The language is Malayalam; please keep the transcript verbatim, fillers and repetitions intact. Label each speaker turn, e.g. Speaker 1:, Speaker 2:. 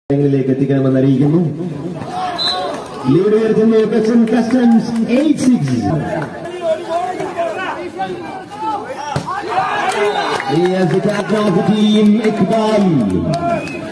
Speaker 1: ിലേക്ക് എത്തിക്കണമെന്ന് അറിയിക്കുന്നു. ലീഡ് ഉയർത്തുന്നു custom customs eight six. He has the captain of the team, Iqbal.